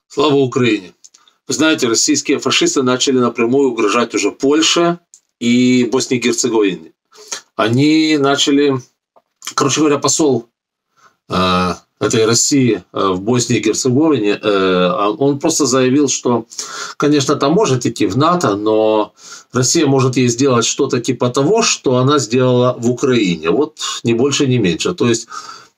Слава Украине! Вы знаете, российские фашисты начали напрямую угрожать уже Польше и Боснии и Герцеговине. Они начали, короче говоря, посол этой России в Боснии и Герцеговине, он просто заявил, что, конечно, там может идти в НАТО, но Россия может ей сделать что-то типа того, что она сделала в Украине. Вот ни больше, ни меньше. То есть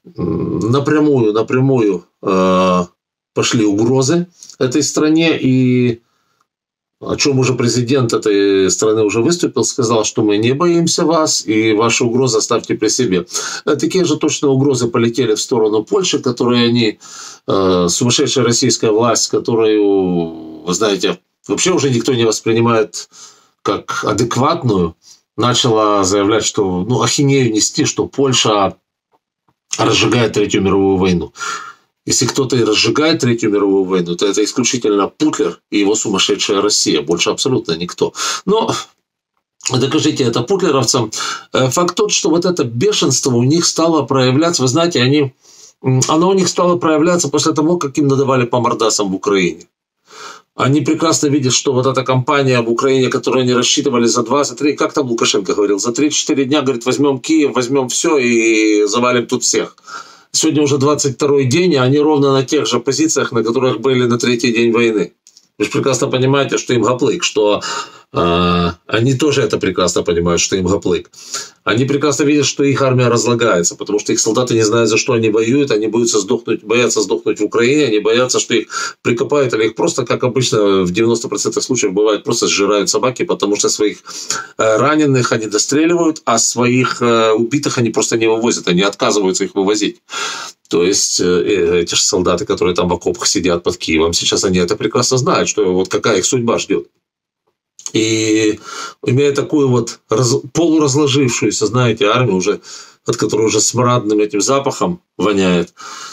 напрямую пошли угрозы этой стране, и о чем уже президент этой страны уже выступил, сказал, что мы не боимся вас, и ваши угрозы оставьте при себе. Такие же точно угрозы полетели в сторону Польши, которые они, сумасшедшая российская власть, которую, вы знаете, вообще уже никто не воспринимает как адекватную, начала заявлять, что, ахинею нести, что Польша разжигает Третью мировую войну. Если кто-то и разжигает Третью мировую войну, то это исключительно Путлер и его сумасшедшая Россия. Больше абсолютно никто. Но докажите это путлеровцам. Факт тот, что вот это бешенство у них стало проявляться. Вы знаете, оно у них стало проявляться после того, как им надавали по мордасам в Украине. Они прекрасно видят, что вот эта кампания в Украине, которую они рассчитывали за 2-3, как там Лукашенко говорил, за 3-4 дня, говорит, возьмем Киев, возьмем все и завалим тут всех. Сегодня уже 22-й день, и они ровно на тех же позициях, на которых были на 3-й день войны. Вы же прекрасно понимаете, что им гаплык, что они тоже это прекрасно понимают, что им гаплык. Они прекрасно видят, что их армия разлагается, потому что их солдаты не знают, за что они воюют, они боятся сдохнуть в Украине, они боятся, что их прикопают, или их просто, как обычно в 90% случаев бывает, просто сжирают собаки, потому что своих раненых они достреливают, а своих убитых они просто не вывозят, они отказываются их вывозить. То есть эти же солдаты, которые там в окопах сидят под Киевом, сейчас они это прекрасно знают, что вот какая их судьба ждет. И имея такую вот полуразложившуюся, знаете, армию, уже, от которой уже смрадным этим запахом воняет,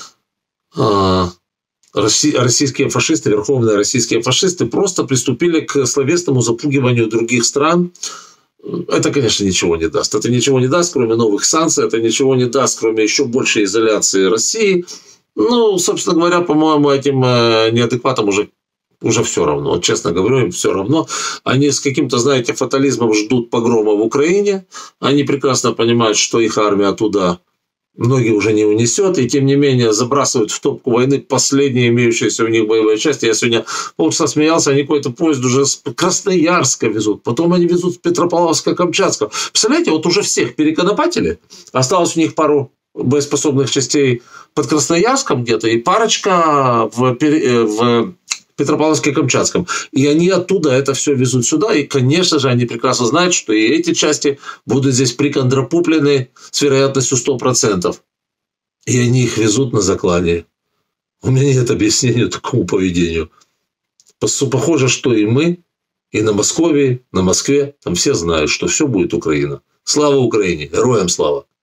российские фашисты, верховные российские фашисты просто приступили к словесному запугиванию других стран. Это, конечно, ничего не даст. Это ничего не даст, кроме новых санкций, это ничего не даст, кроме еще большей изоляции России. Собственно говоря, по-моему, этим неадекватам уже все равно. Вот, честно говорю, им все равно. Они с каким-то, знаете, фатализмом ждут погрома в Украине. Они прекрасно понимают, что их армия туда многие уже не унесет. И, тем не менее, забрасывают в топку войны последние имеющиеся у них боевые части. Я сегодня полчаса смеялся, они какой-то поезд уже с Красноярска везут. Потом они везут с Петропавловска-Камчатского. Представляете, вот уже всех переконопатили. Осталось у них пару боеспособных частей под Красноярском где-то и парочка в Петропавловске-Камчатском. И они оттуда это все везут сюда. И, конечно же, они прекрасно знают, что и эти части будут здесь приконтрапуплены с вероятностью 100%. И они их везут на закладе. У меня нет объяснения такому поведению. Похоже, что и мы, и на Москве, там все знают, что все будет Украина. Слава Украине! Героям слава!